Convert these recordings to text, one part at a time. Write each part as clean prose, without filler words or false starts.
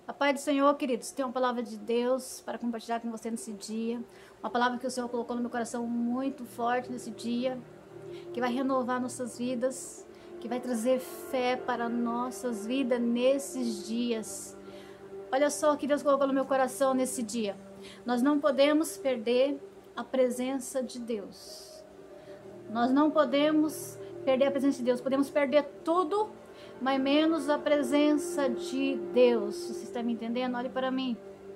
A paz do Senhor, queridos, tem uma palavra de Deus para compartilhar com você nesse dia. Uma palavra que o Senhor colocou no meu coração muito forte nesse dia, que vai renovar nossas vidas, que vai trazer fé para nossas vidas nesses dias. Olha só o que Deus colocou no meu coração nesse dia. Nós não podemos perder a presença de Deus. Nós não podemos perder a presença de Deus. Podemos perder tudo, mas menos a presença de Deus. Você está me entendendo? Olhe para mim.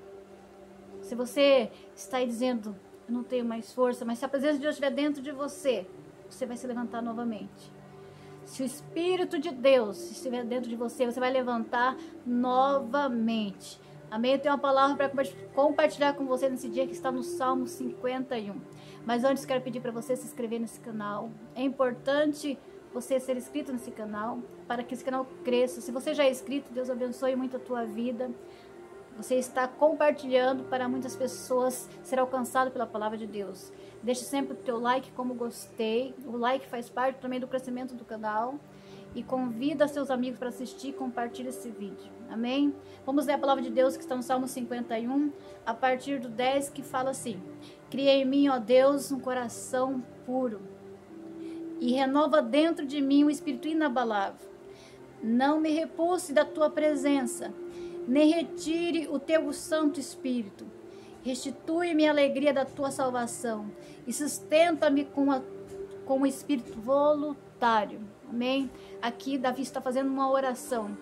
Se você está aí dizendo, eu não tenho mais força, mas se a presença de Deus estiver dentro de você, você vai se levantar novamente. Se o Espírito de Deus estiver dentro de você, você vai levantar novamente. Amém? Eu tenho uma palavra para compartilhar com você nesse dia que está no Salmo 51. Mas antes quero pedir para você se inscrever nesse canal. É importante você ser inscrito nesse canal, para que esse canal cresça. Se você já é inscrito, Deus abençoe muito a tua vida. Você está compartilhando para muitas pessoas ser alcançado pela palavra de Deus. Deixe sempre o teu like como gostei. O like faz parte também do crescimento do canal. E convida seus amigos para assistir e compartilhe esse vídeo. Amém? Vamos ler a palavra de Deus que está no Salmo 51, a partir do 10, que fala assim: Cria em mim, ó Deus, um coração puro, e renova dentro de mim um espírito inabalável. Não me repulse da tua presença, nem retire o teu Santo Espírito. Restitui-me a alegria da tua salvação e sustenta-me com o espírito voluntário. Amém? Aqui Davi está fazendo uma oração.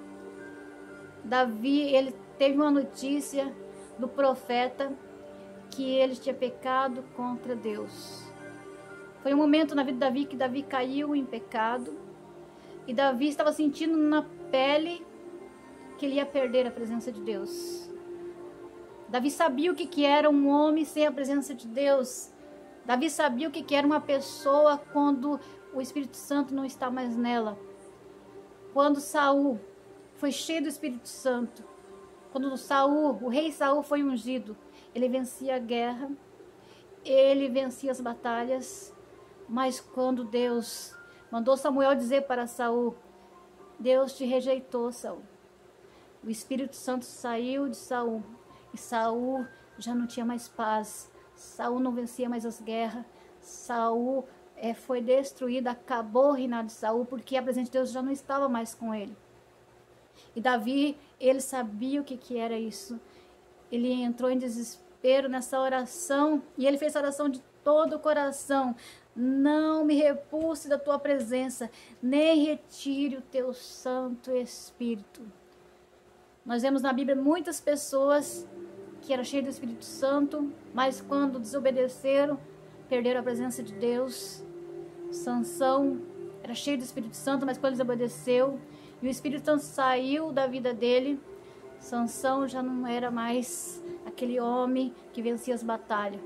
Davi, ele teve uma notícia do profeta que ele tinha pecado contra Deus. Foi um momento na vida de Davi que Davi caiu em pecado. E Davi estava sentindo na pele que ele ia perder a presença de Deus. Davi sabia o que era um homem sem a presença de Deus. Davi sabia o que era uma pessoa quando o Espírito Santo não está mais nela. Quando Saul foi cheio do Espírito Santo, quando o rei Saul foi ungido, ele vencia a guerra, ele vencia as batalhas. Mas quando Deus mandou Samuel dizer para Saul, Deus te rejeitou, Saul. O Espírito Santo saiu de Saul e Saul já não tinha mais paz. Saul não vencia mais as guerras. Saul foi destruído, acabou o reinado de Saul, porque a presença de Deus já não estava mais com ele. E Davi, ele sabia o que era isso. Ele entrou em desespero nessa oração, e ele fez essa oração de todo o coração. Não me repulse da tua presença, nem retire o teu Santo Espírito. Nós vemos na Bíblia muitas pessoas que eram cheias do Espírito Santo, mas quando desobedeceram, perderam a presença de Deus. Sansão era cheio do Espírito Santo, mas quando desobedeceu e o Espírito Santo saiu da vida dele, Sansão já não era mais aquele homem que vencia as batalhas.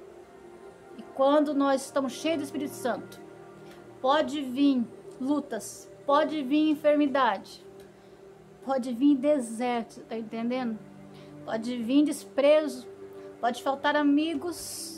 E quando nós estamos cheios do Espírito Santo, pode vir lutas, pode vir enfermidade, pode vir deserto, tá entendendo? Pode vir desprezo, pode faltar amigos,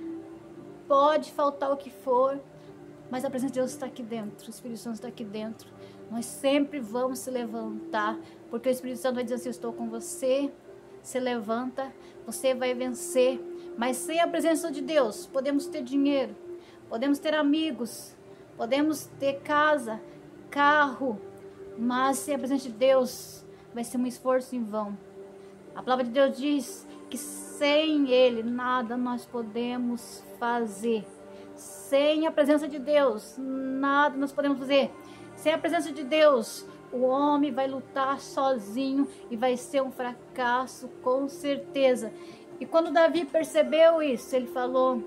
pode faltar o que for, mas a presença de Deus está aqui dentro, o Espírito Santo está aqui dentro. Nós sempre vamos se levantar, porque o Espírito Santo vai dizer assim: eu estou com você, se levanta, você vai vencer. Mas sem a presença de Deus, podemos ter dinheiro, podemos ter amigos, podemos ter casa, carro, mas sem a presença de Deus, vai ser um esforço em vão. A palavra de Deus diz que sem Ele, nada nós podemos fazer. Sem a presença de Deus, nada nós podemos fazer. Sem a presença de Deus, o homem vai lutar sozinho e vai ser um fracasso, com certeza. E quando Davi percebeu isso, ele falou: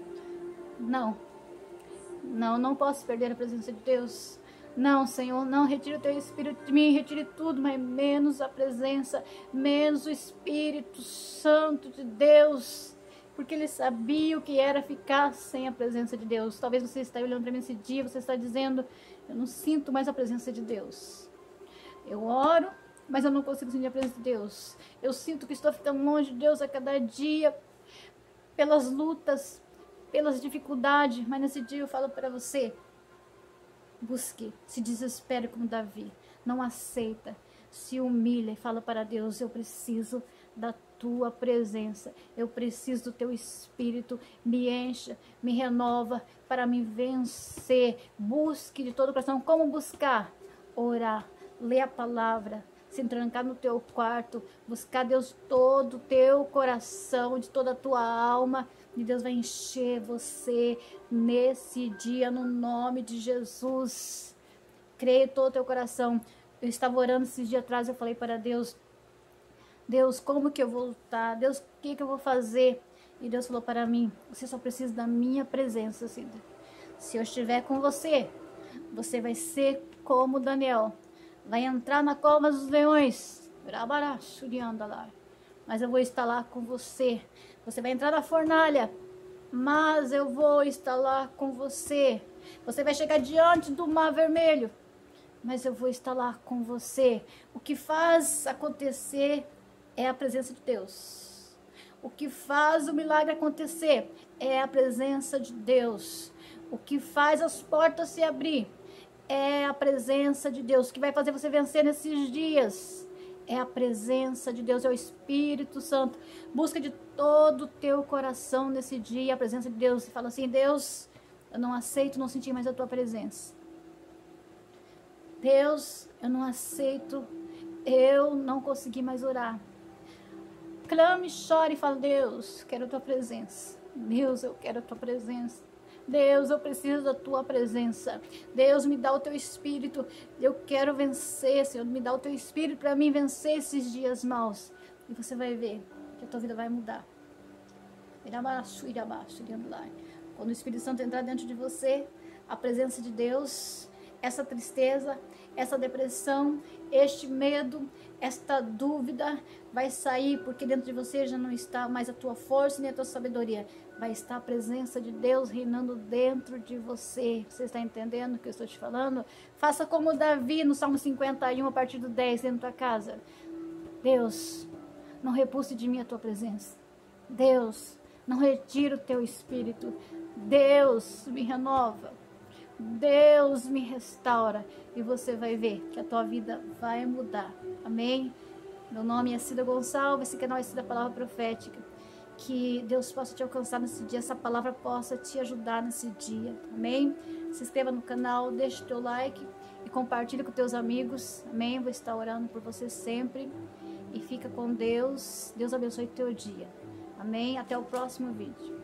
não posso perder a presença de Deus. Não, Senhor, não retire o teu Espírito de mim, retire tudo, mas menos a presença, menos o Espírito Santo de Deus. Porque ele sabia o que era ficar sem a presença de Deus. Talvez você está olhando para mim esse dia, você está dizendo: eu não sinto mais a presença de Deus. Eu oro, mas eu não consigo sentir a presença de Deus. Eu sinto que estou ficando longe de Deus a cada dia, pelas lutas, pelas dificuldades. Mas nesse dia eu falo para você: busque, se desespere como Davi. Não aceita. se humilha e fala para Deus: eu preciso da tua presença, eu preciso do teu Espírito, me encha, me renova para me vencer. Busque de todo o coração. Como buscar? Orar, ler a palavra, se trancar no teu quarto, buscar Deus todo o teu coração, de toda a tua alma, e Deus vai encher você nesse dia, no nome de Jesus. Creia todo o teu coração. Eu estava orando esses dias atrás, eu falei para Deus: Deus, como que eu vou lutar? Deus, o que eu vou fazer? E Deus falou para mim: você só precisa da minha presença, Cida. Se eu estiver com você, você vai ser como Daniel. Vai entrar na cova dos leões. Mas eu vou estar lá com você. Você vai entrar na fornalha, mas eu vou estar lá com você. Você vai chegar diante do mar vermelho, mas eu vou estar lá com você. O que faz acontecer é a presença de Deus. O que faz o milagre acontecer é a presença de Deus. O que faz as portas se abrir é a presença de Deus. O que vai fazer você vencer nesses dias é a presença de Deus, é o Espírito Santo. Busca de todo o teu coração nesse dia a presença de Deus. E fala assim: Deus, eu não aceito não sentir mais a tua presença. Deus, eu não aceito, eu não consegui mais orar. Clame, chore e fala: Deus, quero a tua presença. Deus, eu quero a tua presença. Deus, eu preciso da tua presença. Deus, me dá o teu Espírito. Eu quero vencer, Senhor. Me dá o teu Espírito para mim vencer esses dias maus. E você vai ver que a tua vida vai mudar. Quando o Espírito Santo entrar dentro de você, a presença de Deus, essa tristeza, essa depressão, este medo, esta dúvida vai sair, porque dentro de você já não está mais a tua força nem a tua sabedoria. Vai estar a presença de Deus reinando dentro de você. Você está entendendo o que eu estou te falando? Faça como Davi no Salmo 51, a partir do 10, dentro da tua casa. Deus, não repulse de mim a tua presença. Deus, não retire o teu Espírito. Deus, me renova. Deus, me restaura. E você vai ver que a tua vida vai mudar. Amém? Meu nome é Cida Gonçalves. Esse canal é Cida Palavra Profética. Que Deus possa te alcançar nesse dia, essa palavra possa te ajudar nesse dia, amém? Se inscreva no canal, deixe o teu like e compartilhe com teus amigos, amém? Vou estar orando por você sempre e fica com Deus. Deus abençoe teu dia, amém? Até o próximo vídeo.